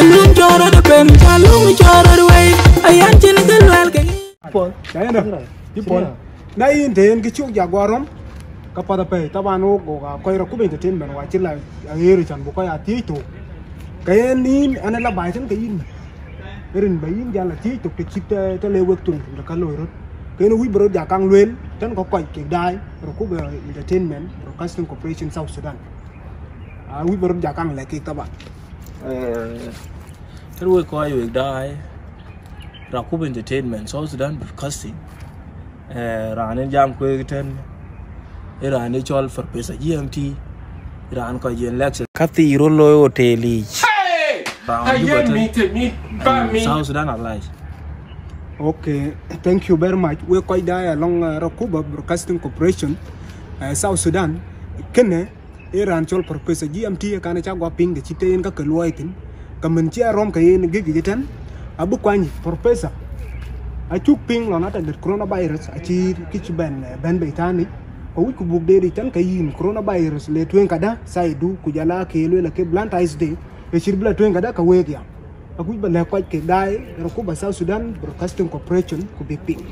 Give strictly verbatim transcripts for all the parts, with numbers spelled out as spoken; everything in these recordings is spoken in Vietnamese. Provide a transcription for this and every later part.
Jalung choro de pen, jalung choro de way. Ayan chin ke luel ke. Pol, saya dah. Di pol. Na in den ke chuk jaguarom. Kapada pe, tabano go ga koi ra ku entertainment wa chila ayeri chan bu ko ya ti tu. Kaya ni ana la bai tan kayin. Erin bayin jala ti tu ke chit te le wek tu la ka loy rot. Kaya no wi bro ja kang luel tan ko koi ke dai ro ku entertainment broadcasting corporation South Sudan. Ah wi bro ja kang le ke taba. Eh tan wi ko ayo dai ra ku entertainment South Sudan broadcasting. Eh ranen jam ko ten Iran chol for pesa G M T Iran ko yen lecture kati rolo hoteli Again, meet me, me. South Sudan allies. Okay, thank you very much. We quite die along uh, Rakuba Broadcasting Corporation, uh, South Sudan. Kene Iran chol for pesa G M T kana chagwa ping de chite yen ka kelwaitin kamanchia rom kayen gigi jitan abu kwani for pesa a chuk ping lo nata de coronavirus a chi kichi ben ben beitani ko ku bug de tan kayin coronavirus le twen kada saidu kujala ke le ke blunt ice day e chirbla twen kada ka wegya aku ba le kwat ke dai ro ba South Sudan Broadcasting Corporation ku be ping.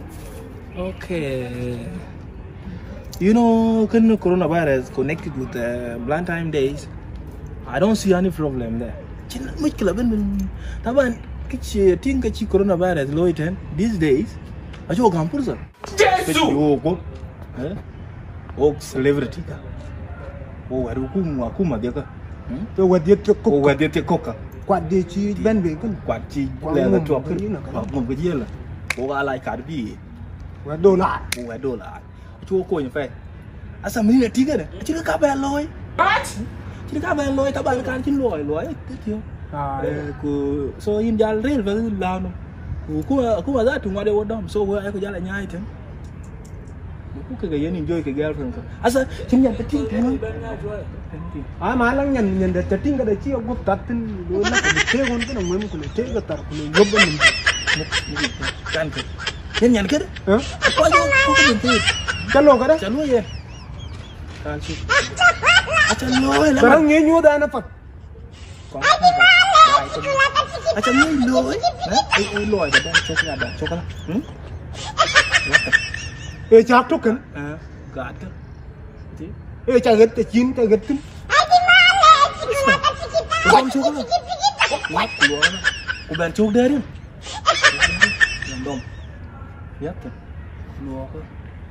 Okay, you know, can coronavirus connected with the uh, blunt time days? I don't see any problem there. Chin much club in taban kichi think kichi coronavirus low ten these days ajo gampursa Jesus eh oh celebrity ka oh waru kuma kuma dia ka To wadiet to oh wadia te koka kwat de chi ben be kun kwat chi le la chok ni na ka ngom ka jela oh ga lai ka bi wa dollar oh wa dollar chu ko ni fe asa mi ne tiga ne chi ka ba loy What? chi ka ba loy ta ba kan chin loy loy te tio ah ku so in jal rel va la no ku ku ku ba za tu ngade wodam so wa ko jala nyai ten ku ke ga yen enjoy ke girlfriend asa chin yan te ting no ah malang nyan nyan de chatting ka de chi gup tatin do na ko te gon ko ngem ko te ga tar ko yob ni kan ke yen yan ke ha ko yo ko ko bin te chalo ka da chalo ye kan chi acha loy la barang nge nyu da na pat acha ni loy ai ai loy da dan chok na da chok la hm e chak to kan ah gat ka ti e cha get te chin te get tin Không chúc đâu. Lát của nó. Của bạn chúc đấy đi. Làm đông. Biết rồi. Lúa cơ.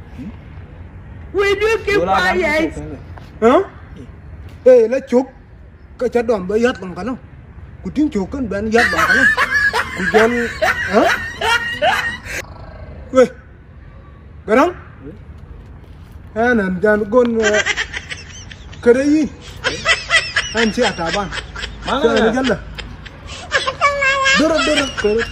We do keep quiet. hả e la chuk ka cha dom ba yat bang kan ku tin chuk kan ban yat bang kan ku jon hả we garang anh anh dan gon kere yi anh si ataban Mana? Kere jalla doro doro kere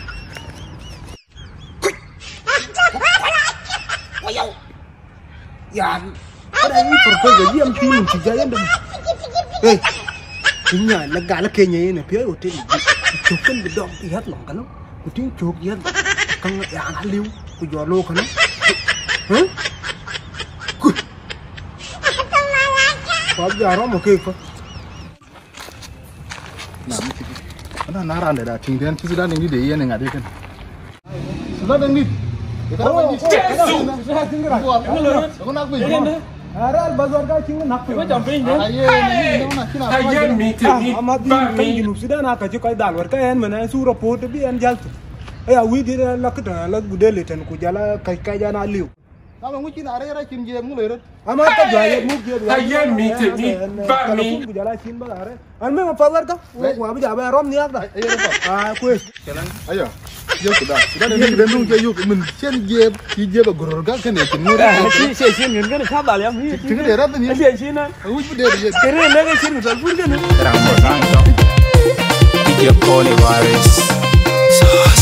ya ada ini pergi diam tim si jaya dong eh punya lega lega nya ini pia hotel cukup bedong lihat loh kan kuting cuk lihat kang yang haliu ku jolo kan hah Pak jaro mau ke apa? Nah, naran dah tinggal tu sudah ni dia yang ada kan. Sudah Dengdit. Oh, sudah tinggal. Aku nak pergi. Aral bazar ka tinggal nak pergi. Macam ni deh. Again, meet me, Amadi kan junub sudah nak aja kau dalwar ka en mana surah pot bi en jalt. Eh awi dia lak dah lak budel itu ku jala kai kai jana liu. Kamu mungkin ada yang cim jam mulai rat. Amat tak jaya muk dia. Again, meet me, Kalau pun ku jala cin balar. An memang fawar ka. Wah abi jabe rom ni ada. Ah kuis. Ayo. Jauh sudah. Sudah ni bendung je yuk men cen je je je bagor ga kan ya cin murah. Si si si ni kan kah dalam ni. Tinggal dia rat ni. Si si na. Aku pun dia dia. Keren lagi si misal pun kan. Terang bosan dong. Video call virus.